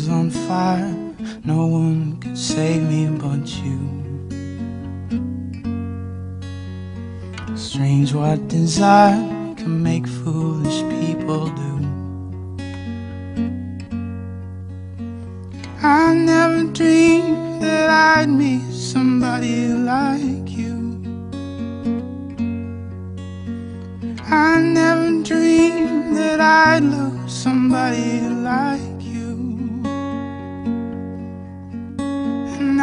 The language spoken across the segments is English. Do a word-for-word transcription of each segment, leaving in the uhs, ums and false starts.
on fire, no one could save me but you. Strange what desire can make foolish people do. I never dreamed that I'd meet somebody like you. I never dreamed that I'd lose somebody like you. And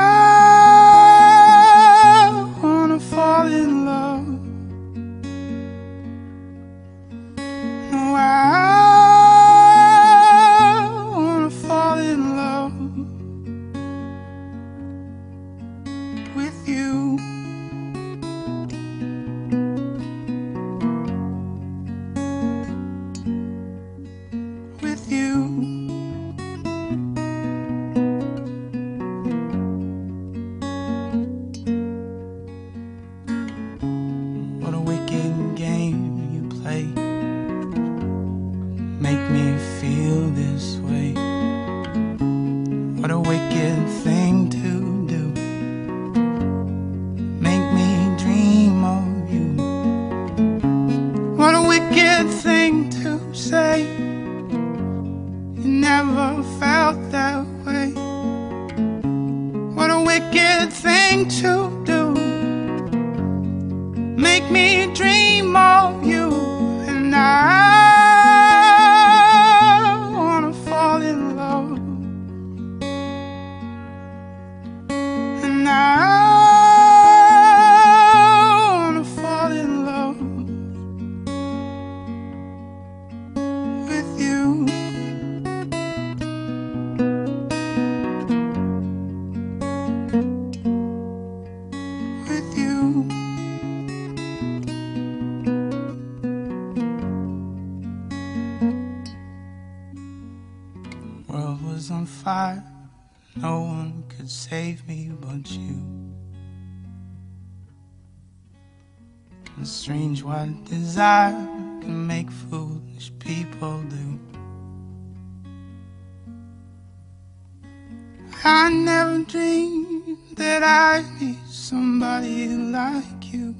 I wanna fall in love. No, I wanna fall in love with you. With you. What a wicked game you play, make me feel this way. What a wicked thing to do, make me dream of you. What a wicked thing to say, you never felt that way. What a wicked thing to do, make me dream of you. And I wanna fall in love. And I wanna fall in love with you. With you. World was on fire, no one could save me but you. And strange what desire can make foolish people do. I never dreamed that I'd meet somebody like you.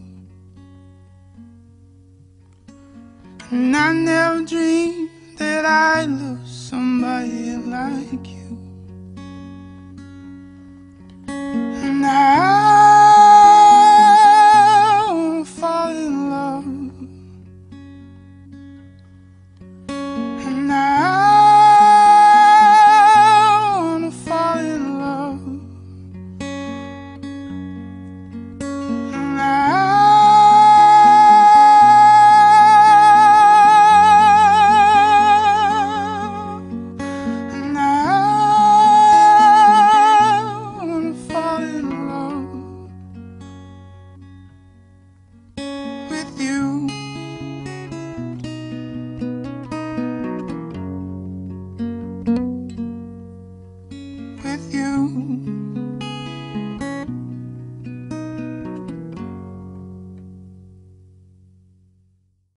And I never dreamed that I'd lose somebody like you. And I